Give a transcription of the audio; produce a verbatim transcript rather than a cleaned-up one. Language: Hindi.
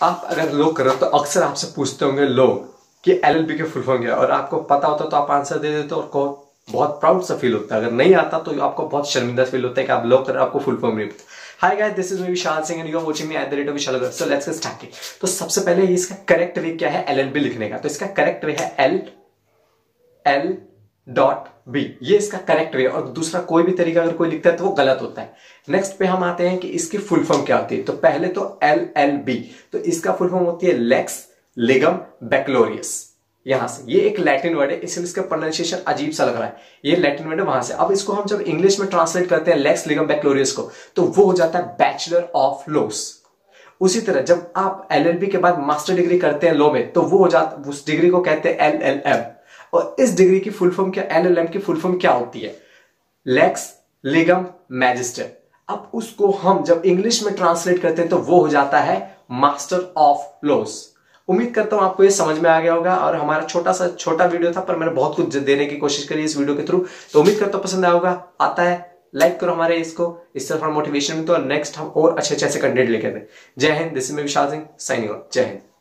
आप अगर लॉ कर रहे हो तो अक्सर आपसे पूछते होंगे लोग कि एलएलबी के फुल फॉर्म क्या है, और आपको पता होता तो आप आंसर दे देते और को बहुत प्राउड सा फील होता है। अगर नहीं आता तो आपको बहुत शर्मिंदा फील होता है कि आप लॉ कर रहे हो, आपको फुल फॉर्म नहीं पता। Hi guys, this is me Vishal Singh and you are watching me at the rate of Vishal. So let's get started. तो सबसे पहले इसका करेक्ट वे क्या है एलएलबी लिखने का? तो इसका करेक्ट वे है एल एल डॉट बी, ये इसका करेक्ट वे। और दूसरा कोई भी तरीका अगर कोई लिखता है तो वो गलत होता है। नेक्स्ट पे हम आते हैं कि इसकी फुल फॉर्म क्या होती है। तो पहले तो एल एल बी, तो इसका फुल फॉर्म होती है लेक्स लिगम बैक्लोरियस। यहां से ये एक लैटिन वर्ड है, इसलिए इसका प्रोनाउंसिएशन अजीब सा लग रहा है। ये लैटिन वर्ड है वहां से। अब इसको हम जब इंग्लिश में ट्रांसलेट करते हैं लेक्स लिगम बैक्लोरियस को, तो वो हो जाता है बैचलर ऑफ लॉस। उसी तरह जब आप एलएलबी के बाद मास्टर डिग्री करते हैं लॉ में, तो वो हो जाता, उस डिग्री को कहते हैं एलएलएम। और इस डिग्री की फुल फॉर्म क्या, एलएलएम की फुल फॉर्म क्या होती है? लेक्स लिगम मैजिस्टर। अब उसको हम जब इंग्लिश में ट्रांसलेट करते हैं तो वो हो जाता है मास्टर ऑफ लॉस। उम्मीद करता हूं आपको ये समझ में आ गया होगा। और हमारा छोटा सा छोटा वीडियो था, पर मैंने बहुत कुछ देने की कोशिश करी इस वीडियो के थ्रू। तो उम्मीद करता हूं पसंद आया होगा। आता है लाइक करो हमारे इसको, इससे थोड़ा मोटिवेशन मिलता है। नेक्स्ट हम और अच्छे अच्छे कंटेंट लेके आते हैं। जय हिंद, this is me Vishal Singh signing off. जय हिंद।